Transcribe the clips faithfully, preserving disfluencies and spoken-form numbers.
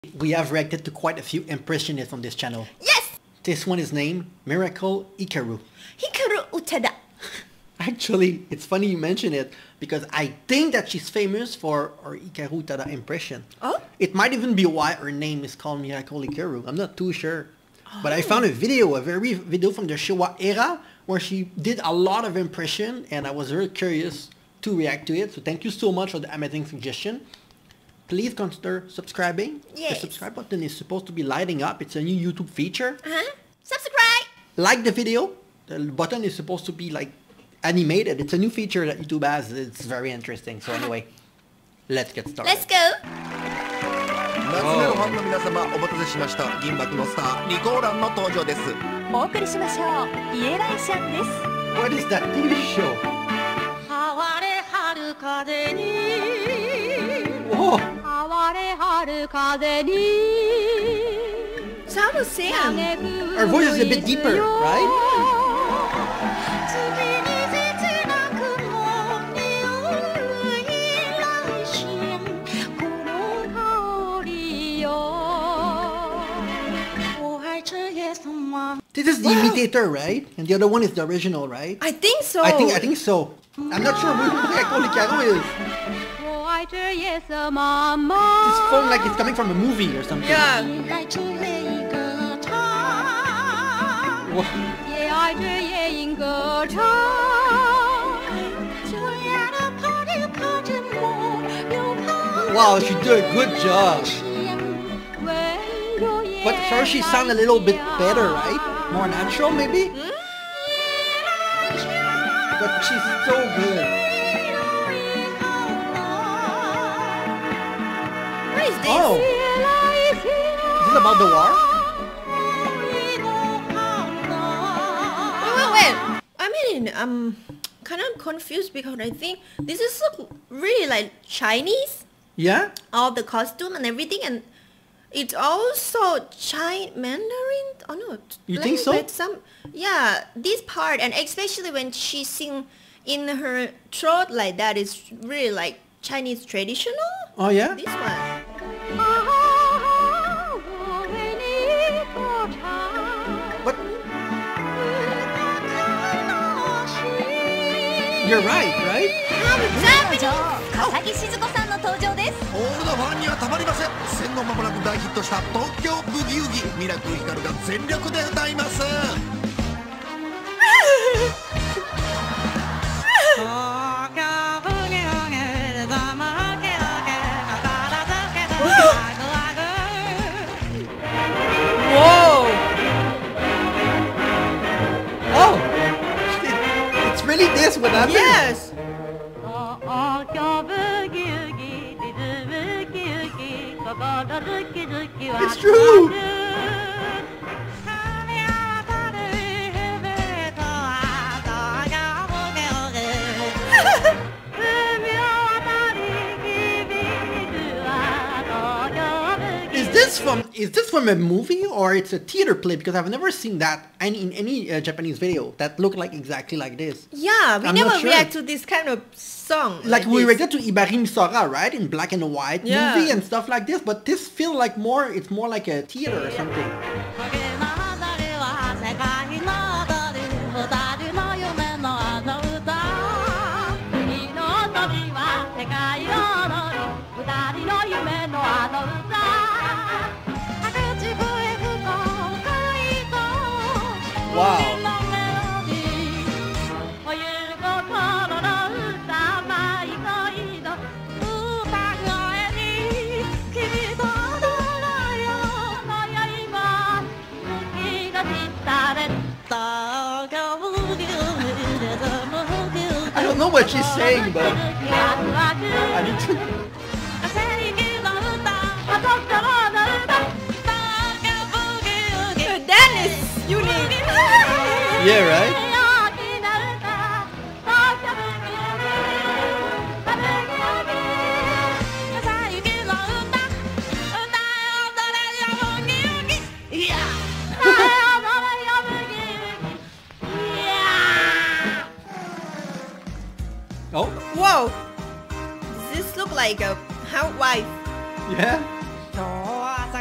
We have reacted to quite a few impressionists on this channel. Yes! This one is named Miracle Hikaru. Hikaru Utada. Actually, it's funny you mention it because I think that she's famous for her Hikaru Utada impression. Oh? It might even be why her name is called Miracle Hikaru. I'm not too sure. Oh. But I found a video, a very video from the Showa era where she did a lot of impression and I was very curious to react to it. So thank you so much for the amazing suggestion. Please consider subscribing. Yes. The subscribe button is supposed to be lighting up. It's a new YouTube feature. Uh-huh. Subscribe! Like the video. The button is supposed to be like animated. It's a new feature that YouTube has. It's very interesting. So anyway, let's get started. Let's go! 夏目のファンの皆様、お待たせしました。銀幕のスター、ニコーランの登場です。 お送りしましょう。イエライシャンです。 What is that T V show? 哀れ春風に Whoa! 哀れ春風に Sound of Sam. Her voice is a bit deeper, right? 月に切なくも匂うイエライシャンこの香りよ我爱着夜色吗 This is the imitator, right? And the other one is the original, right? I think so. I think I think so. I'm not sure who Miracle Hikaru is. 我爱着夜色茫茫 This phone like it's coming from a movie or something. Yeah. 爱着夜莺歌唱 Whoa. 也爱着夜莺歌唱这样的 party 靠着我又怕 Wow, she did a good job. But her she sound a little bit better, right? More natural maybe? But she's so good. What is this? Oh, is this about the war? Wait, wait, wait. I mean, I'm kind of confused because I think this is look really like Chinese. Yeah? All the costume and everything, and it's also Chinese Mandarin. Oh no, You think so? language, Some, yeah, this part, and especially when she sing in her throat like that, is really like Chinese traditional. Oh yeah? This one. But you're right, right? 笠木静子さんの登場です。 オールドファンにはたまりません。戦後間もなく大ヒットした東京ブギウギ、ミラクルヒカルが全力で歌います。 Whoa! Oh! It's really this what happened? Yes. It's true! Is this from is this from a movie or it's a theater play? Because I've never seen that any, in any uh, Japanese video that looked like exactly like this. Yeah, we I'm never not sure. react to this kind of song. Like we this. reacted to Ibarimi Sora, right? In black and white Yeah. movie and stuff like this, but this feel like more, it's more like a theater or something. Wow. I don't know what she's saying, but I need to... That is unique. Yeah, right? Oh, Whoa. Does this look like a housewife? yeah?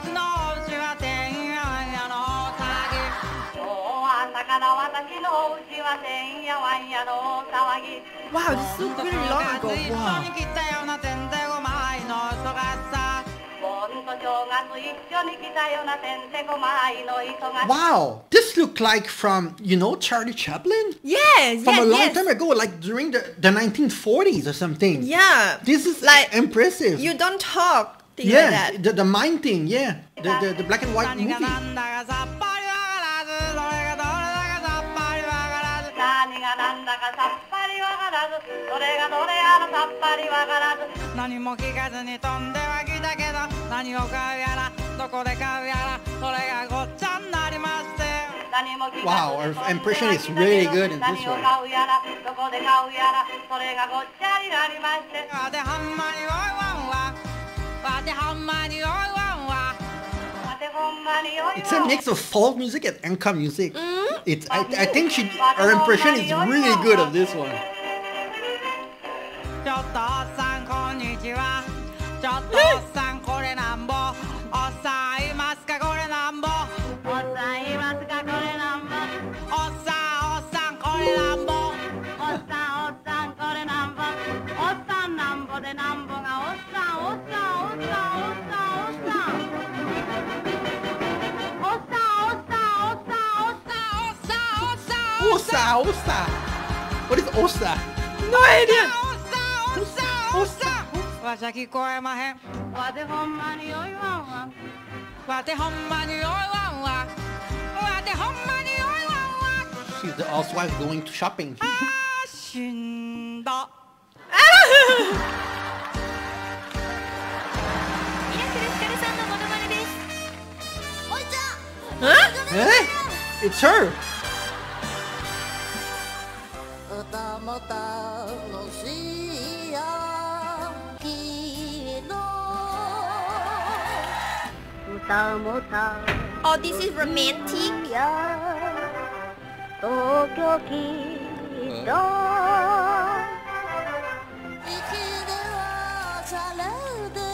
のうちはてんやわんやの騒ぎ今日は朝から私のうちはてんやわんやの騒ぎ Wow, this is so really long ago. 一緒に来たようなてんてごまいの忙しさ盆と正月一緒に来たようなてんてこまいの忙しさ Wow, this looked like from, you know, Charlie Chaplin? Yes, From yes, a long yes. time ago, like during the, the nineteen forties or something. Yeah. This is like impressive. You don't talk. Thing yeah, like that. the, the mime thing, yeah. The, the, the black and white 何が movie. なんだかさっぱりわからずそれがどれだかさっぱりわからず何がなんだかさっぱりわからずそれがどれやらさっぱりわからず何も聞かずに飛んではきたけど何を買うやらどこで買うやらそれがごっちゃになりまして Wow, our impression is really good in this one. わてほんまにおいわんわわてほんまにおいわんわ It's a mix of folk music and enka music. It's I, I think she her impression is really good of this one. ちょっとおっさんこんにちはちょっとおっさんこれなんぼおっさんいますかこれなんぼおっさんいますかこれなんぼおっさんおっさんこれなんぼおっさんおっさんこれなんぼおっさんなんぼでなんぼがおっさんおっさんおっさんおっさんおっさんおっさんおっさんおっさんおっさんおっさんおっさんおっさん Osa, osa. What is osa? No idea. わしゃ聞こえまへんわてほんまにおいわんわわてほんまにおいわんわわてほんまにおいわんわ She's the housewife going to shopping. あーしんどミラクルひかるさんのモノマネですおいちゃん Eh? It's her. 歌も楽しいやきの歌も楽 Oh, this is romantic. しいや東京きっと生きでおしゃれで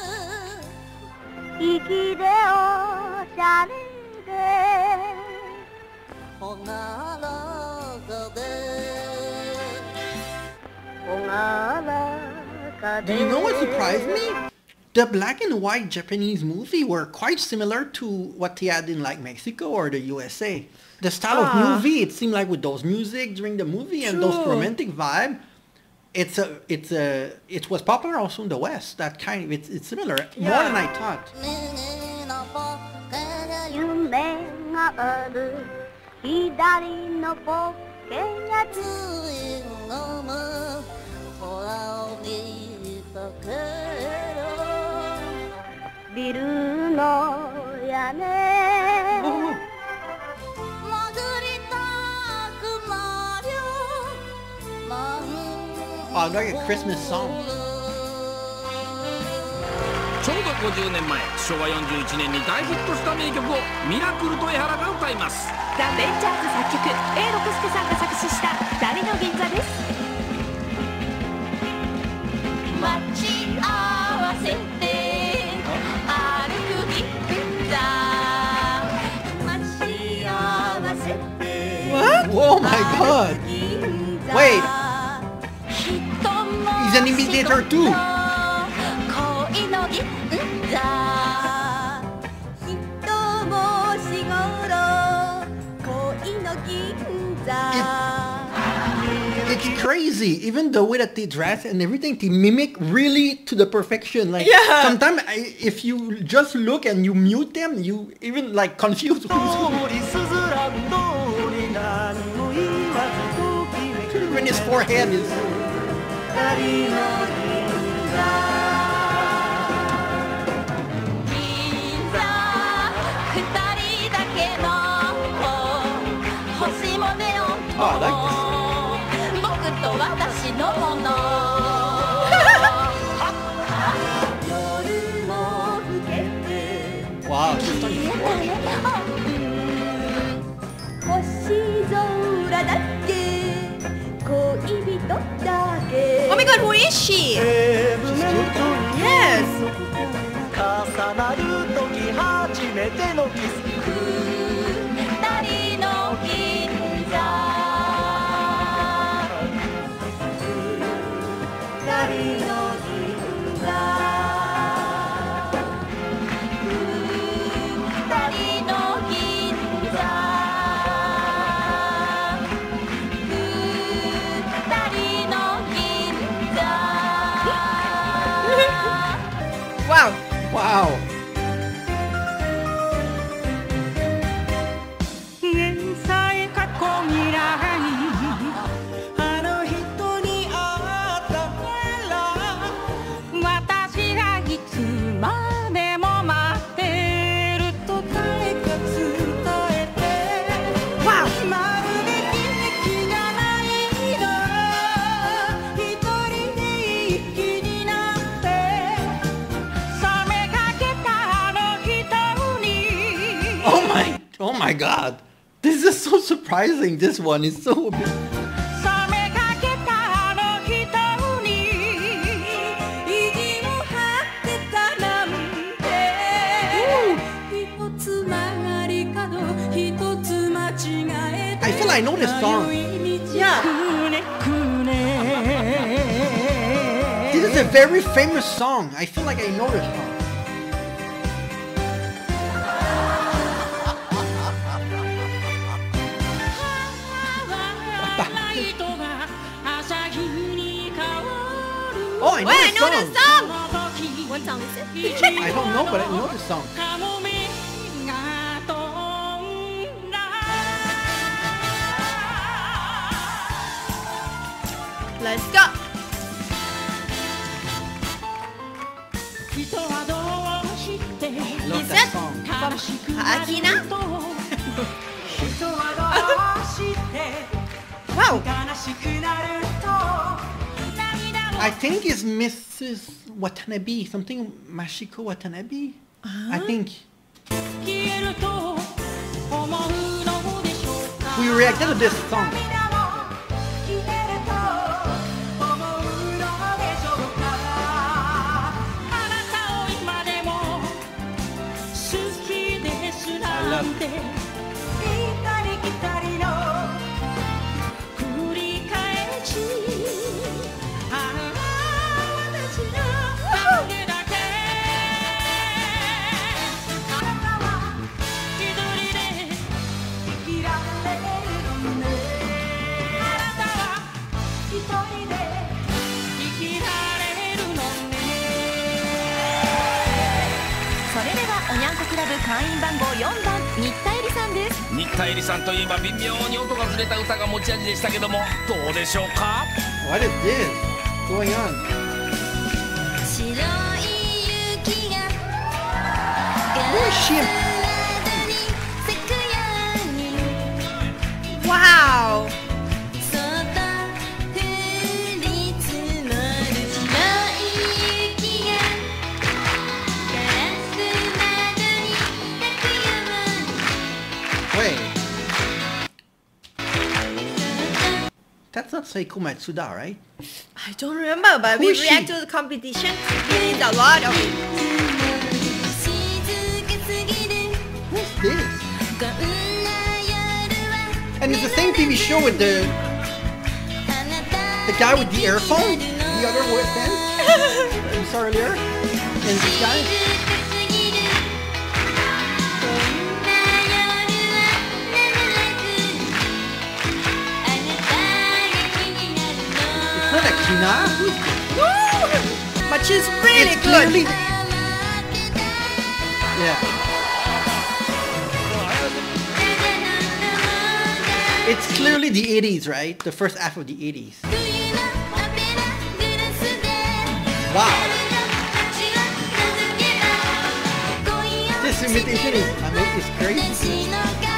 生きでおしゃれでほがらかでほがらか Do で you know what surprised me? The black and white Japanese movie were quite similar to what they had in like Mexico or the U S A. The style Ah. of movie, it seemed like with those music during the movie and those True. romantic vibe, it's a, it's a, it was popular also in the West. That kind of, it's, it's similar, more than I thought. 右のポケに夢がある左のポケがついのむ空を見たけどビルの屋根潜りたくなる Oh, like a Christmas song. ちょうどごじゅうねんまえしょうわよんじゅういちねんに大ヒットした名曲をミラクルと江原が歌います。 ザ・ベンチャーズ作曲 A 六輔さんが作詞した「ふたりの銀座」です。 待ち合わせて歩く銀座待ち合わせて Oh my god! Wait, he's an imitator too. 恋の銀座一文字ごろ恋の銀座 It's crazy, even the way that they dress and everything, they mimic really to the perfection. Like Yeah. sometimes, I, if you just look and you mute them, you even like confuse who's who. Even his forehead is. 銀座二人だけの星もネオン Oh, I like this. 僕と私のもの夜も更けて Wow, she's starting to watch. 星空だけ恋人だけ Oh my god, who is she? She's cute. Yes. 重なる時めてのキス二人の銀座二人の銀座二人の銀座二人の銀座 Wow. Wow. 年さえ過去未来あの人に会ったから私がいつまでも待ってると誰か伝えてまるで奇跡がないが一人で一気になって冷めかけたあの人に Oh my, oh my God. This is so surprising. This one is so... 冷めかけたあの人に意地を張ってたなんて一つ曲がり角一つ間違えて I feel I know this song. Yeah. くねくね This is a very famous song. I feel like I know this song. Oh, I know Wait, I this know this song. song. What song is it? I don't know, but I know this song. Let's go. Love Is that it song. from Akina? Wow. I think it's Missus Watanabe. Something Mashiko Watanabe. I think. We reacted to this song. I love it. それではおにゃんこクラブ会員番号よんばん新田絵里さんです。 新田絵里さんといえば微妙に音がずれた歌が持ち味でしたけども、どうでしょうか。 What is this going on? 白い雪が Who is she? 咲くように Wow. そっと降り積もる白い雪がガラス窓に咲くように Wait. That's not Seiko Matsuda, right? I don't remember, but Who we is she? react to the competition. We did a lot of it. 静かすぎる What's this? こんな夜は And it's the same T V show with the あなた the guy with the earphone, the other with Ben we saw earlier, and this guy. 静かすぎるこんな夜は眠らずあなたが気になる It's not Akina. Who's this? But she's really It's good. clearly, の待ってた yeah. It's clearly the eighties, right? The first half of the eighties. 冬のオペラグラスで Wow. 春の街を覗けば今夜 This imitation is, I mean, is crazy. 私の